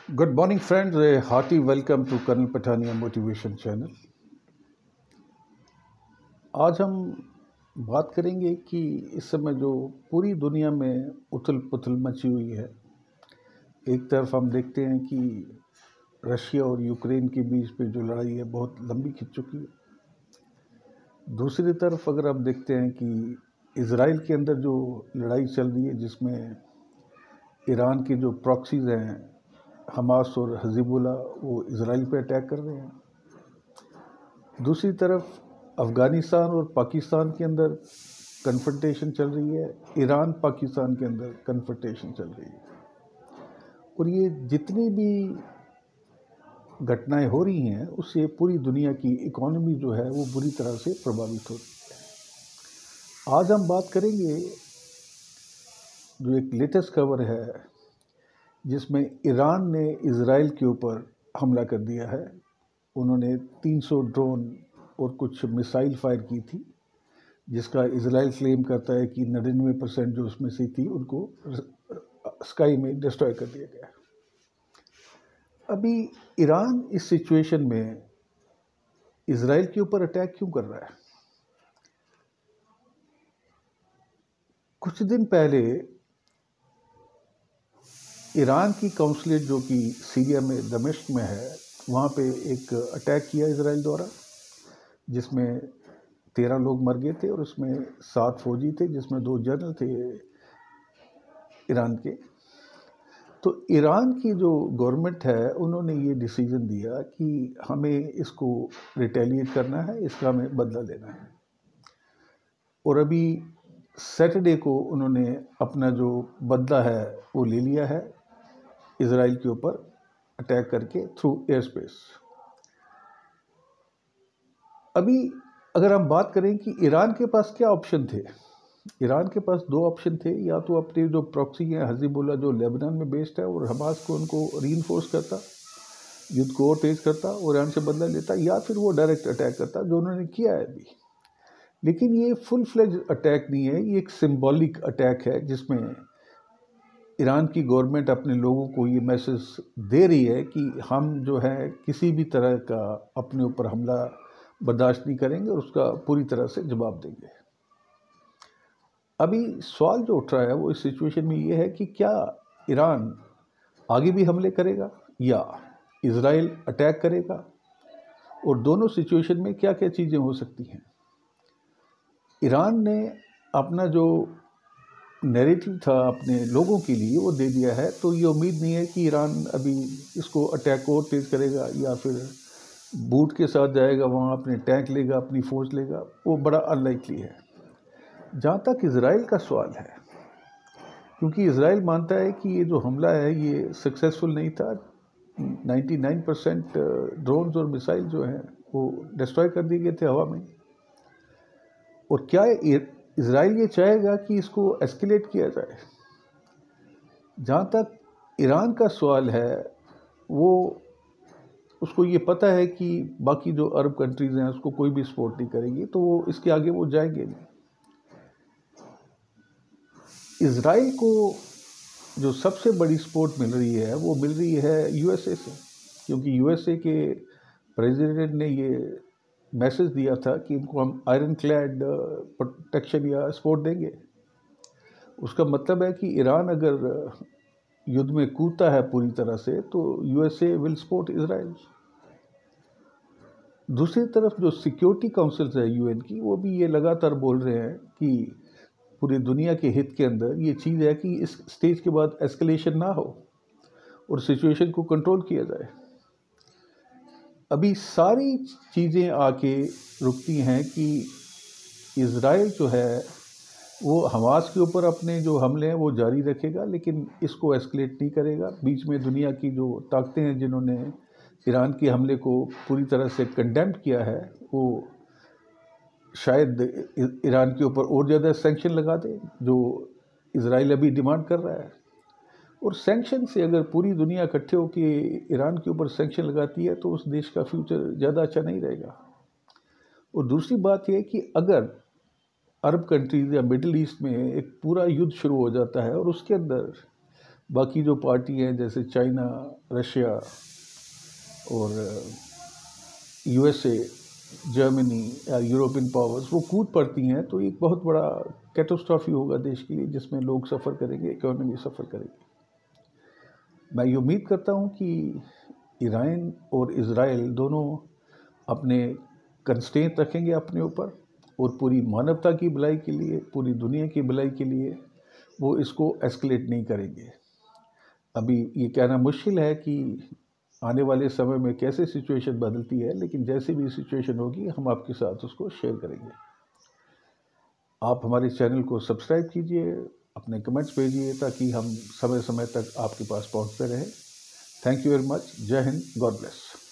Good morning, friends. A hearty welcome to Colonel Patania Motivation Channel. आज हम बात करेंगे कि इस समय जो पूरी दुनिया में उथल पुथल मची हुई है। एक तरफ हम देखते हैं कि रशिया और यूक्रेन के बीच पे जो लड़ाई है बहुत लंबी खिंच चुकी है। दूसरी तरफ अगर आप देखते हैं कि इज़राइल के अंदर जो लड़ाई चल रही है, जिसमें ईरान के जो प्रॉक्सीज हैं हमास और हिज़बुल्लाह, वो इज़राइल पे अटैक कर रहे हैं। दूसरी तरफ अफ़गानिस्तान और पाकिस्तान के अंदर कन्फ्रंटेशन चल रही है, ईरान पाकिस्तान के अंदर कन्फ्रंटेशन चल रही है। और ये जितनी भी घटनाएं हो रही हैं, उससे पूरी दुनिया की इकोनॉमी जो है वो बुरी तरह से प्रभावित हो रही है। आज हम बात करेंगे जो एक लेटेस्ट खबर है, जिसमें ईरान ने इज़राइल के ऊपर हमला कर दिया है। उन्होंने 300 ड्रोन और कुछ मिसाइल फायर की थी, जिसका इज़राइल क्लेम करता है कि 99% जो उसमें से थी उनको स्काई में डिस्ट्रॉय कर दिया गया। अभी ईरान इस सिचुएशन में इज़राइल के ऊपर अटैक क्यों कर रहा है? कुछ दिन पहले ईरान की काउंसलेट जो कि सीरिया में दमिश्क में है, वहाँ पे एक अटैक किया इज़राइल द्वारा, जिसमें 13 लोग मर गए थे और उसमें 7 फौजी थे, जिसमें 2 जनरल थे ईरान के। तो ईरान की जो गवर्नमेंट है, उन्होंने ये डिसीजन दिया कि हमें इसको रिटेलिएट करना है, इसका हमें बदला लेना है। और अभी सैटरडे को उन्होंने अपना जो बदला है वो ले लिया है, इज़राइल के ऊपर अटैक करके थ्रू एयर स्पेस। अभी अगर हम बात करें कि ईरान के पास क्या ऑप्शन थे, ईरान के पास 2 ऑप्शन थे। या तो अपने जो प्रॉक्सी हैं हिज़बुल्लाह जो लेबनान में बेस्ड है और हमास को उनको रीइंफोर्स करता, युद्ध को और तेज करता और ईरान से बदला लेता, या फिर वो डायरेक्ट अटैक करता, जो उन्होंने किया है अभी। लेकिन ये फुल फ्लेज अटैक नहीं है, ये एक सिंबॉलिक अटैक है, जिसमें ईरान की गवर्नमेंट अपने लोगों को ये मैसेज दे रही है कि हम जो है किसी भी तरह का अपने ऊपर हमला बर्दाश्त नहीं करेंगे और उसका पूरी तरह से जवाब देंगे। अभी सवाल जो उठ रहा है वो इस सिचुएशन में ये है कि क्या ईरान आगे भी हमले करेगा या इज़राइल अटैक करेगा, और दोनों सिचुएशन में क्या क्या चीज़ें हो सकती हैं। ईरान ने अपना जो नैरेटिव था अपने लोगों के लिए वो दे दिया है, तो ये उम्मीद नहीं है कि ईरान अभी इसको अटैक को और तेज़ करेगा या फिर बूट के साथ जाएगा, वहाँ अपने टैंक लेगा, अपनी फौज लेगा। वो बड़ा अनलाइकली है। जहाँ तक इज़राइल का सवाल है, क्योंकि इज़राइल मानता है कि ये जो हमला है ये सक्सेसफुल नहीं था, 99% ड्रोन्स और मिसाइल जो हैं वो डिस्ट्रॉय कर दिए गए थे हवा में। और क्या इज़राइल ये चाहेगा कि इसको एस्केलेट किया जाए? जहाँ तक ईरान का सवाल है, वो उसको ये पता है कि बाकी जो अरब कंट्रीज़ हैं उसको कोई भी सपोर्ट नहीं करेगी, तो वो इसके आगे वो जाएंगे नहीं। इज़राइल को जो सबसे बड़ी सपोर्ट मिल रही है वो मिल रही है यूएसए से, क्योंकि यूएसए के प्रेसिडेंट ने ये मैसेज दिया था कि इनको हम आयरन क्लैड प्रोटेक्शन या सपोर्ट देंगे। उसका मतलब है कि ईरान अगर युद्ध में कूदता है पूरी तरह से, तो यूएसए विल सपोर्ट इज़राइल। दूसरी तरफ जो सिक्योरिटी काउंसिल है यूएन की, वो भी ये लगातार बोल रहे हैं कि पूरी दुनिया के हित के अंदर ये चीज़ है कि इस स्टेज के बाद एस्केलेशन ना हो और सिचुएशन को कंट्रोल किया जाए। अभी सारी चीज़ें आके रुकती हैं कि इज़राइल जो है वो हमास के ऊपर अपने जो हमले हैं वो जारी रखेगा, लेकिन इसको एस्केलेट नहीं करेगा। बीच में दुनिया की जो ताकतें हैं जिन्होंने ईरान के हमले को पूरी तरह से कंडेम किया है, वो शायद ईरान के ऊपर और ज़्यादा सैंक्शन लगा दे, जो इज़राइल अभी डिमांड कर रहा है। और सैंक्शन से अगर पूरी दुनिया इकट्ठे होकर ईरान के ऊपर सैंक्शन लगाती है, तो उस देश का फ्यूचर ज़्यादा अच्छा नहीं रहेगा। और दूसरी बात यह कि अगर अरब कंट्रीज़ या मिडिल ईस्ट में एक पूरा युद्ध शुरू हो जाता है और उसके अंदर बाकी जो पार्टी हैं जैसे चाइना, रशिया और यूएसए, जर्मनी या यूरोपियन पावर्स वो कूद पड़ती हैं, तो एक बहुत बड़ा कैटास्ट्रॉफी होगा देश के लिए, जिसमें लोग सफ़र करेंगे, इकोनॉमी सफ़र करेगी। मैं ये उम्मीद करता हूँ कि ईरान और इज़राइल दोनों अपने कंस्ट्रेंट रखेंगे अपने ऊपर, और पूरी मानवता की भलाई के लिए, पूरी दुनिया की भलाई के लिए वो इसको एस्केलेट नहीं करेंगे। अभी ये कहना मुश्किल है कि आने वाले समय में कैसे सिचुएशन बदलती है, लेकिन जैसे भी सिचुएशन होगी हम आपके साथ उसको शेयर करेंगे। आप हमारे चैनल को सब्सक्राइब कीजिए, अपने कमेंट्स भेजिए ताकि हम समय समय तक आपके पास पहुंचते रहें। Thank you very much. जय हिंद, गॉड ब्लेस।